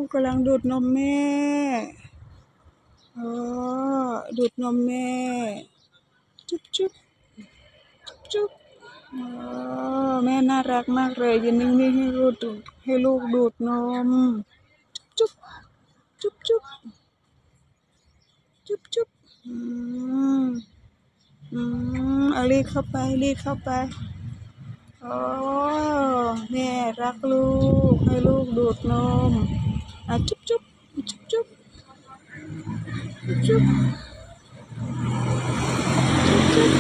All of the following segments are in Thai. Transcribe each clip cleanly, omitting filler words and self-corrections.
กกำลังดูดนมแม่อ๋อดูดนมแม่จุ๊บจุ๊บจุ๊บอ๋อแม่น่ารักมากเลยยืนนิ่งๆให้ลูกดูดนมจุ๊บจุ๊บจุ๊บจุ๊บจุ๊บมอืเอารีดเข้าไปอ๋อแม่รักลูกให้ลูกดูดนมจุ๊บจุ๊บจุ๊บจุ๊บจุ๊บจุ๊บ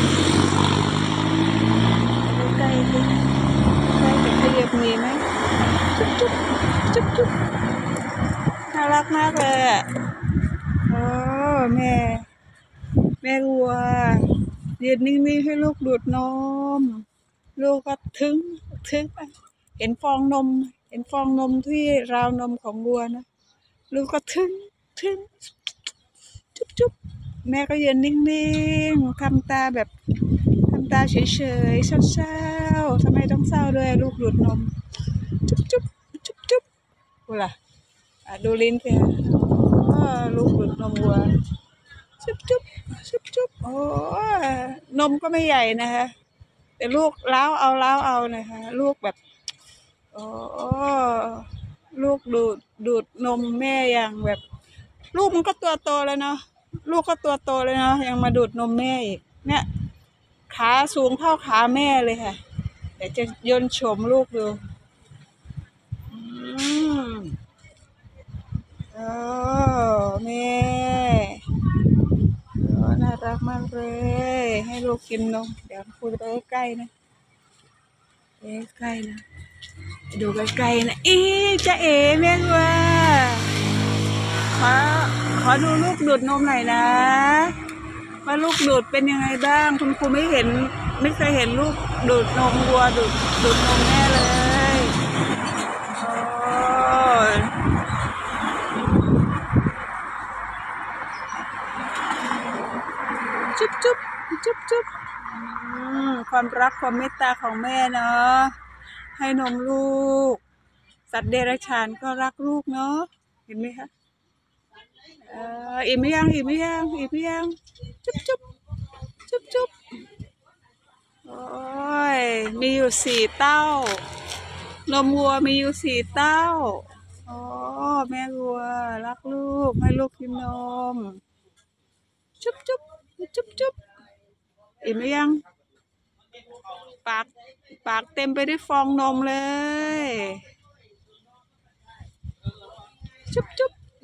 ใกล้จะขยับหนีไหมจุ๊บจุ๊บจุ๊บจุ๊บน่ารักมากเลยอ่ะโอ้แม่วัวยืนนิ่งๆให้ลูกดูดนมลูกก็ถึงไปเห็นฟองนมที่ราวนมของวัวนะลูกก็ถึงจุ๊บแม่ก็ยืนนิ่งๆทำตาเฉยๆเศร้าๆทำไมต้องเศร้าด้วยลูกดูดนมจุ๊บวัวล่ะดูลิ้นสิลูกดูดนมวัวจุ๊บโอ้นมก็ไม่ใหญ่นะคะแต่ลูกล้าวเอานะคะลูกแบบโอ้ลูกดูดนมแม่อย่างแบบลูกมันก็ตัวโตแล้วเนาะยังมาดูดนมแม่อีกเนี่ยขาสูงเท่าขาแม่เลยค่ะเดี๋ยวจะยนโฉมลูกดูแม่น่ารักมากเลยให้ลูกกินนมเดี๋ยวคุยไปใกล้ๆนะดูใกล้ๆนะจะเอ๋แม่ว่าขอดูลูกดูดนมหน่อยนะว่าลูกดูดเป็นยังไงบ้างคุณครูไม่เคยเห็นลูกดูดนมวัวดูดนมแม่เลยจุ๊บความรักความเมตตาของแม่เนาะให้นมลูกสัตว์เดรัจฉานก็รักลูกเนาะเห็นไหมคะอิ่มยังจุ๊บโอ้ยมีอยู่4 เต้านมวัวมีอยู่4 เต้าแม่วัวรักลูกให้ลูกกินนมจุ๊บอิ่มยังปากเต็มไปด้วยฟองนมเลยจุ๊บ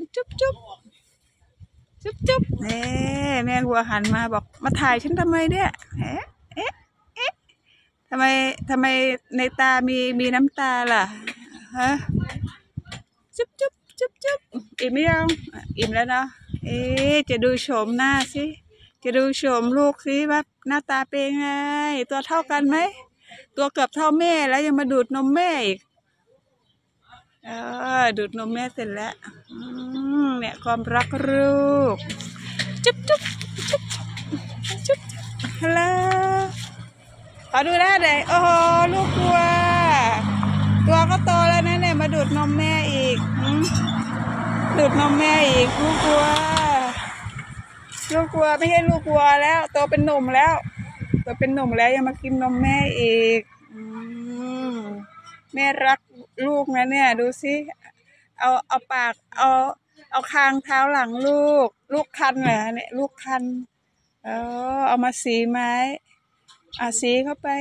แม่วัวหันมาบอกมาถ่ายฉันทำไมเนี่ยทำไมในตามีน้ำตาล่ะฮะจุ๊บอิ่มยังอิ่มแล้วเนาะจะดูโฉมหน้าสิจะดูโฉมลูกสิว่าหน้าตาเป็นไงตัวเท่ากันไหมตัวเกือบเท่าแม่แล้วยังมาดูดนมแม่อีกดูดนมแม่เสร็จแล้วเนี่ยความรักลูกจุ๊บฮัลโหลขอดูหน้าหน่อยโอ้โหลูกตัวก็โตแล้วนะเนี่ยมาดูดนมแม่อีกดูดนมแม่อีกลูกวัวไม่ใช่ลูกวัวแล้วโตเป็นหนุ่มแล้วยังมากินนมแม่อีกแม่รักลูกนะเนี่ยดูสิเอาปากเอาคางเท้าหลังลูกคันเหรอเนี่ยลูกคันเอามาสีไม้สีเข้าไป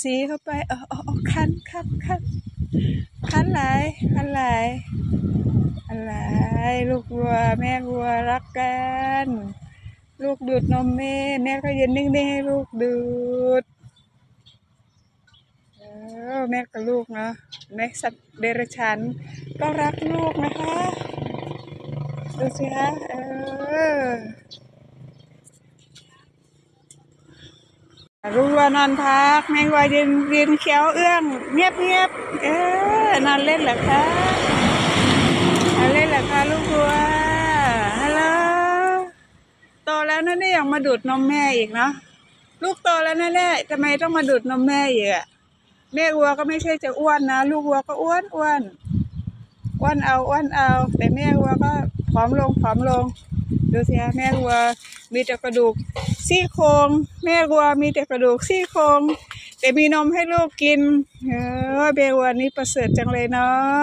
คันหลายอะไรลูกวัวแม่วัวรักกันลูกดูดนมแม่ก็ยืนนิ่งๆให้ลูกดูดแม่กับลูกเนาะแม่สัตว์เดรัจฉานก็รักลูกนะคะดูสิคะลูกวัวนอนพักแม่วัวยืนเขียวเอื้องเงียบนอนเล่นเหรอคะลูกวัวฮัลโหลโตแล้วนั่นนี่ยังมาดูดนมแม่อีกเนาะลูกโตแล้วนั่นแหละทำไมต้องมาดูดนมแม่อีกแม่วัวก็ไม่ใช่จะอ้วนนะลูกวัวก็อ้วนอ้วนเอาอ้วนเอาแต่แม่วัวก็ผอมลงผอมลงดูสิแม่วัวมีแต่กระดูกซี่โครงแม่วัวมีแต่กระดูกซี่โครงแต่มีนมให้ลูกกินแม่วัวนี้ประเสริฐจังเลยเนาะ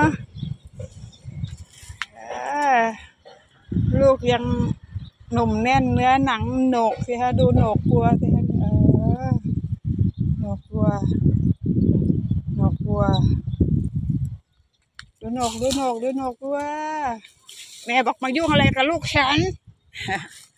ลูกยังหนุ่มแน่นเนื้อหนังโหนกสิฮะดูโหนกวัวสิฮะโหนกวัวโหนกวัวดูโหนกวัวแม่บอกมายุ่งอะไรกับลูกฉัน